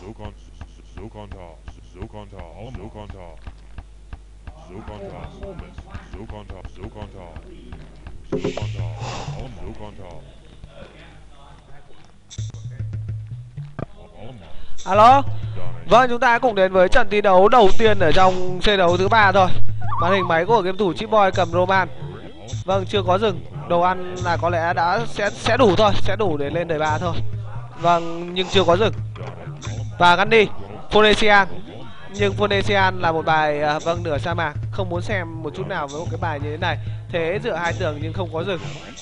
Alo. Vâng, chúng ta cùng đến với trận thi đấu đầu tiên ở trong C đấu thứ 3 thôi. Màn hình máy của game thủ Chip Boy cầm Roman. Vâng, chưa có dừng. Đồ ăn là có lẽ sẽ đủ thôi, sẽ đủ để lên đời 3 thôi. Vâng, nhưng chưa có dừng. Và gắn đi Phoenician. Nhưng Phoenician là một bài vâng, nửa sa mạc. Không muốn xem một chút nào với một cái bài như thế này. Thế dựa hai tường nhưng không có dừng.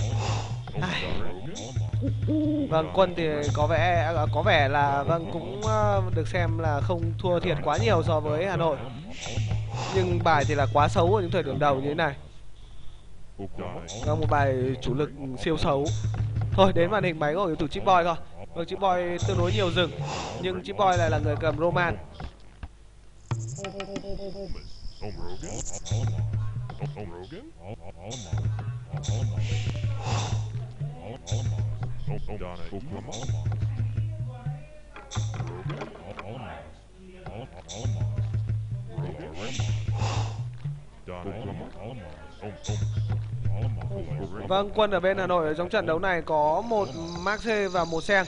Vâng, Quân thì có vẻ là vâng cũng được xem là không thua thiệt quá nhiều so với Hà Nội. Nhưng bài thì là quá xấu ở những thời điểm đầu như thế này. Vâng, một bài chủ lực siêu xấu. Thôi đến màn hình máy của cầu thủ Chip Boy thôi. Vâng, Chip Boy tương đối nhiều rừng, nhưng Chip Boy lại là người cầm Roman. Vâng, Quân ở bên Hà Nội ở trong trận đấu này có một Maxe và một Sen.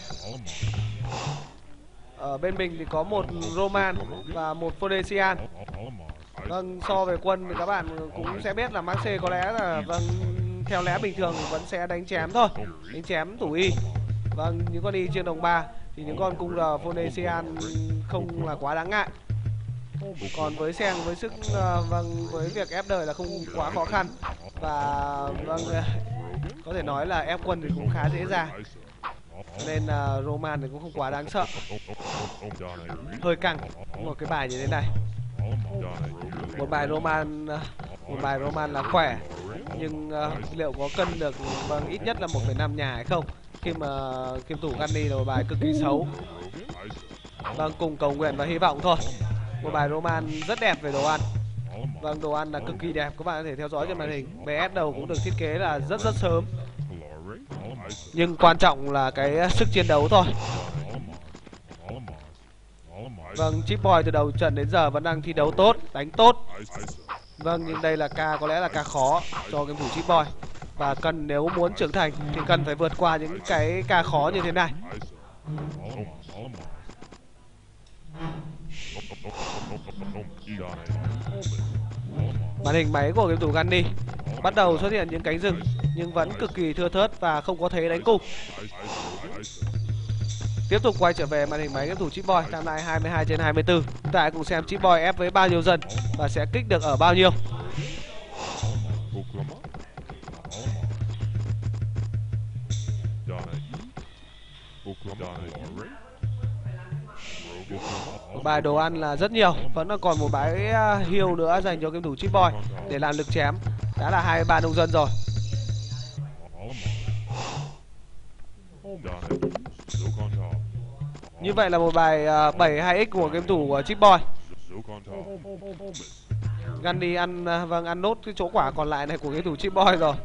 Ở bên mình thì có một Roman và một Phoenician. Vâng, so về Quân thì các bạn cũng sẽ biết là Maxe có lẽ là vâng theo lẽ bình thường vẫn sẽ đánh chém thôi, đánh chém thủ y. Vâng, những con y trên đồng 3 thì những con cung R Phoenician không là quá đáng ngại. Còn với Sen với sức vâng với việc ép đời là không quá khó khăn. Và vâng có thể nói là ép Quân thì cũng khá dễ dàng. Nên Roman thì cũng không quá đáng sợ. Hơi căng một cái bài như thế này. Một bài Roman là khỏe, nhưng liệu có cân được vâng ít nhất là 1,5 nhà hay không, khi mà game thủ Gunny là một bài cực kỳ xấu. Vâng, cùng cầu nguyện và hy vọng thôi. Một bài Roman rất đẹp về đồ ăn. Vâng, đồ ăn là cực kỳ đẹp, các bạn có thể theo dõi trên màn hình. BS đầu cũng được thiết kế là rất sớm, nhưng quan trọng là cái sức chiến đấu thôi. Vâng, Chip Boy từ đầu trận đến giờ vẫn đang thi đấu tốt, đánh tốt. Vâng, nhưng đây là có lẽ là ca khó cho game thủ Chip Boy. Và nếu muốn trưởng thành thì cần phải vượt qua những cái ca khó như thế này. Màn hình máy của game thủ Gunny bắt đầu xuất hiện những cánh rừng, nhưng vẫn cực kỳ thưa thớt và không có thế đánh cung. Tiếp tục quay trở về màn hình máy game thủ Chip Boy, tham lai 22/24. Chúng ta cùng xem Chip Boy ép với bao nhiêu dân và sẽ kích được ở bao nhiêu. Bài đồ ăn là rất nhiều, vẫn còn một bãi hiêu nữa dành cho game thủ Chip Boy để làm lực chém. Đã là 23 nông dân rồi. Như vậy là một bài 72x của game thủ Chip Boy. Gunny ăn ăn nốt cái chỗ quả còn lại này của game thủ Chip Boy rồi.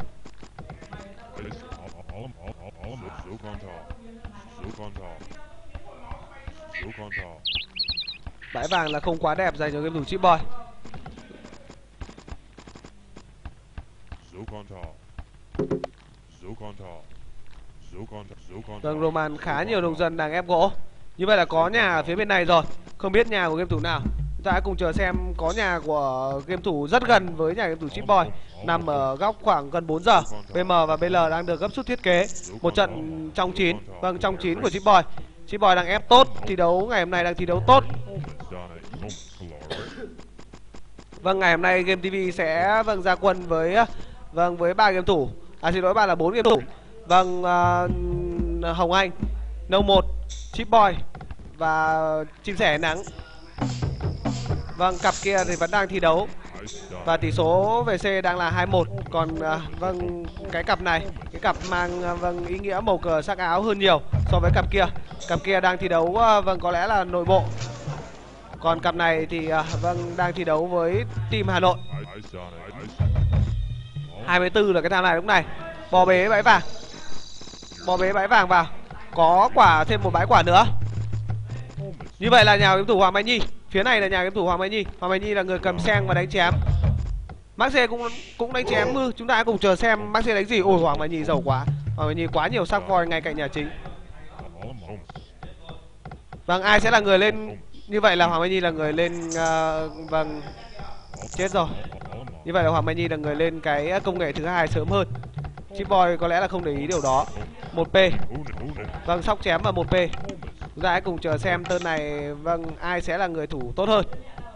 Bãi vàng là không quá đẹp dành cho game thủ Chip Boy. Vâng, Roman khá nhiều nông dân đang ép gỗ. Như vậy là có nhà ở phía bên này rồi. Không biết nhà của game thủ nào. Chúng ta hãy cùng chờ xem. Có nhà của game thủ rất gần với nhà game thủ Chip Boy, nằm ở góc khoảng gần 4 giờ. BM và BL đang được gấp rút thiết kế. Một trận trong 9. Vâng, trong 9 của Chip Boy. Chip Boy đang ép tốt, thi đấu ngày hôm nay đang thi đấu tốt. Vâng, ngày hôm nay Game TV sẽ ra quân với với 3 game thủ. Xin lỗi, là 4 game thủ. Vâng, Hồng Anh, No 1, Chip Boy và Chim Sẻ Nắng. Vâng, cặp kia thì vẫn đang thi đấu và tỷ số về C đang là 2-1. Còn vâng, cái cặp này, cái cặp mang vâng ý nghĩa màu cờ sắc áo hơn nhiều so với cặp kia. Cặp kia đang thi đấu vâng có lẽ là nội bộ. Còn cặp này thì vâng đang thi đấu với team Hà Nội. 24 là cái tham này lúc này. Bò bế bãi vàng. Bò bế bãi vàng vào. Có quả, thêm một bãi quả nữa. Như vậy là nhà game thủ Hoàng Mai Nhi. Phía này là nhà game thủ Hoàng Mai Nhi. Hoàng Mai Nhi là người cầm seng và đánh chém. Maxe cũng đánh chém. Chúng ta cùng chờ xem Maxe đánh gì. Ôi Hoàng Mai Nhi giàu quá. Hoàng Mai Nhi quá nhiều sắc voi ngay cạnh nhà chính. Vâng, ai sẽ là người lên? Như vậy là Hoàng Mai Nhi là người lên. Vâng, chết rồi. Như vậy là Hoàng Mai Nhi là người lên cái công nghệ thứ hai sớm hơn. Chip Boy có lẽ là không để ý điều đó. 1P. Vâng, sóc chém và 1P. Chúng ta hãy cùng chờ xem tên này. Vâng, ai sẽ là người thủ tốt hơn.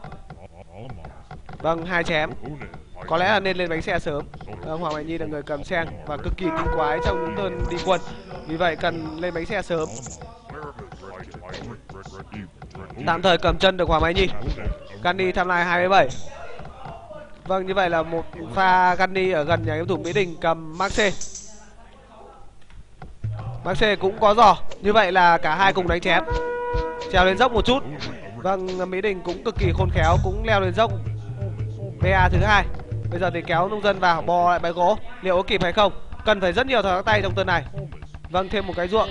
Vâng, 2 chém. Có lẽ là nên lên bánh xe sớm. Hoàng Mai Nhi là người cầm seng và cực kỳ kinh quái trong những tên đi quân. Vì vậy cần lên bánh xe sớm. Tạm thời cầm chân được Hoàng Mai Nhi. Gunny tham lai 27. Vâng, như vậy là một pha Gunny ở gần nhà game thủ Mỹ Đình cầm Maxe. Maxe cũng có giò. Như vậy là cả hai cùng đánh chém. Trèo lên dốc một chút. Vâng, Mỹ Đình cũng cực kỳ khôn khéo, cũng leo lên dốc. VA thứ hai. Bây giờ thì kéo nông dân vào, bò lại bãi gỗ. Liệu có kịp hay không? Cần phải rất nhiều thao tác tay trong turn này. Vâng, thêm một cái ruộng.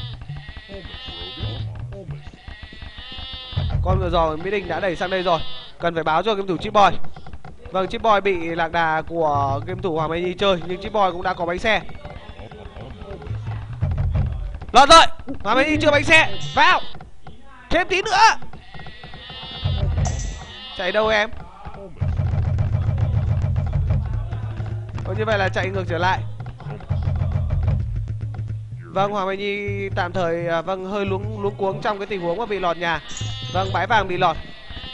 Con vừa giò Mỹ Đình đã đẩy sang đây rồi. Cần phải báo cho game thủ Chip Boy. Vâng, Chip Boy bị lạc đà của game thủ Hoàng Mai Nhi chơi, nhưng Chip Boy cũng đã có bánh xe. Lọt rồi. Hoàng Mai Nhi chưa bánh xe. Vào. Thêm tí nữa. Chạy đâu em? Như vậy là chạy ngược trở lại. Vâng, Hoàng Mai Nhi tạm thời vâng hơi luống cuống trong cái tình huống mà bị lọt nhà. Vâng, bãi vàng bị lọt.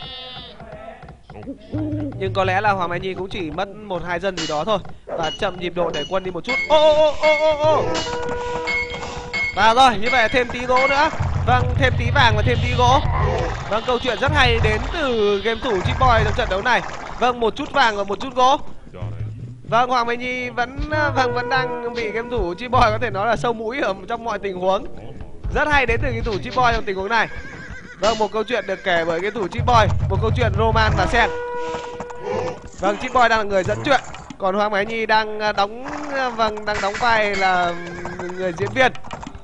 Nhưng có lẽ là Hoàng Mai Nhi cũng chỉ mất 1-2 dân gì đó thôi. Và chậm nhịp độ để quân đi một chút. Ô. Vào rồi, như vậy là thêm tí gỗ nữa. Vâng, thêm tí vàng và thêm tí gỗ. Vâng, câu chuyện rất hay đến từ game thủ Chip Boy trong trận đấu này. Vâng, một chút vàng và một chút gỗ. Vâng, Hoàng Mai Nhi vẫn đang bị game thủ Chip Boy có thể nói là sâu mũi ở trong mọi tình huống. Rất hay đến từ game thủ Chip Boy trong tình huống này. Vâng, một câu chuyện được kể bởi game thủ Chip Boy, một câu chuyện Roman và Sen. Vâng, Chip Boy đang là người dẫn chuyện, còn Hoàng Mai Nhi đang đóng vai là người diễn viên.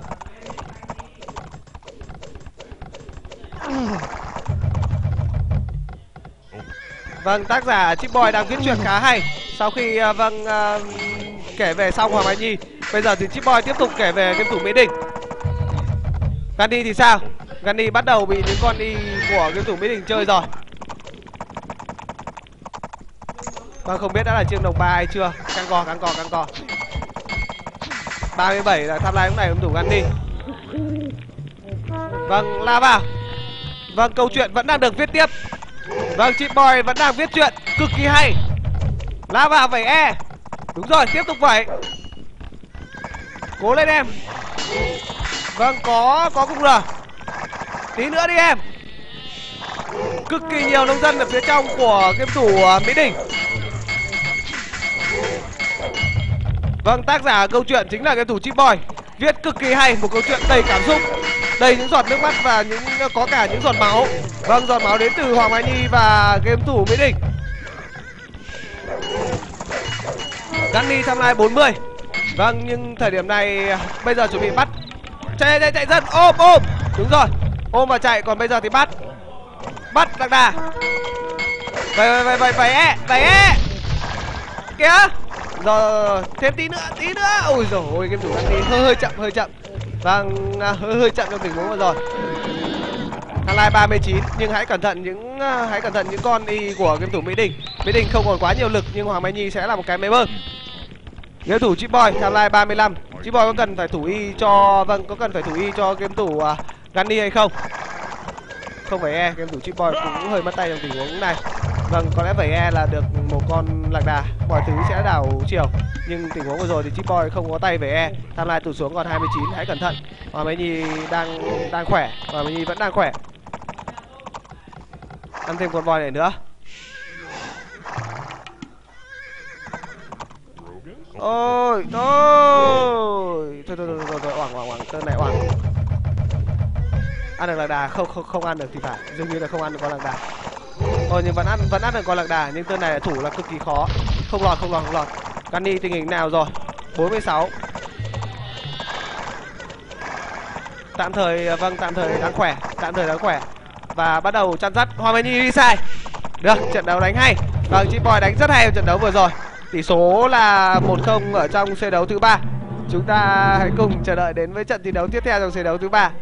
Vâng, tác giả Chip Boy đang viết chuyện khá hay. Sau khi kể về xong Hoàng Mai Nhi, bây giờ thì Chip Boy tiếp tục kể về game thủ Mỹ Đình. Gunny thì sao? Gunny bắt đầu bị những con y của game thủ Mỹ Đình chơi rồi. Vâng, không biết đã là chiêng đồng 3 hay chưa. Căng cò 37 là tham lai lúc này game thủ Gunny. Vâng, la vào. Vâng, câu chuyện vẫn đang được viết tiếp. Vâng, Chip Boy vẫn đang viết chuyện cực kỳ hay. La vào vẩy E. Đúng rồi, tiếp tục vẩy. Cố lên em. Vâng, có cung R. Tí nữa đi em. Cực kỳ nhiều nông dân ở phía trong của game thủ Mỹ Đình. Vâng, tác giả câu chuyện chính là game thủ Chip Boy. Viết cực kỳ hay, một câu chuyện đầy cảm xúc, đầy những giọt nước mắt và có cả những giọt máu. Vâng, giọt máu đến từ Hoàng Mai Nhi và game thủ Mỹ Đình. Gunny tham lai 40. Vâng, nhưng thời điểm này bây giờ chuẩn bị bắt. Chạy dân, ôm. Đúng rồi, ôm và chạy, còn bây giờ thì bắt lạc đà. Vậy E. Kìa. Rồi, thêm tí nữa. Ôi giời ơi, game thủ Gunny hơi chậm. Vâng, hơi chậm trong tình huống vừa rồi. Tham lai 39, nhưng hãy cẩn thận những con y của game thủ Mỹ Đình. Mỹ Đình không còn quá nhiều lực, nhưng Hoàng Mai Nhi sẽ là một cái máy bơm. Game thủ Chip Boy tham lai 35. Chip Boy có cần phải thủ y cho game thủ Gunny hay không? Không phải E, game thủ Chip Boy cũng hơi mất tay trong tình huống này. Vâng, có lẽ phải E là được một con lạc đà, mọi thứ sẽ đảo chiều. Nhưng tình huống vừa rồi thì Chip Boy không có tay về E. Tham lai tụt xuống còn 29, hãy cẩn thận. Hoàng Mai Nhi đang khỏe, Hoàng Mai Nhi vẫn đang khỏe. Ăn thêm con voi này nữa. Ôi, thôi, oảng, tên này oảng. Ăn được lạc đà, không ăn được thì phải, dường như là không ăn được con lạc đà. Nhưng vẫn ăn được con lạc đà, nhưng tên này thủ là cực kỳ khó. Không lọt. Gunny tình hình nào rồi? 46. Tạm thời đang khỏe. và bắt đầu chăn dắt Hoa Mani đi sai. Được, trận đấu đánh hay. Vâng, Chip Boy đánh rất hay ở trận đấu vừa rồi. Tỷ số là 1-0 ở trong set đấu thứ 3. Chúng ta hãy cùng chờ đợi đến với trận thi đấu tiếp theo trong set đấu thứ 3.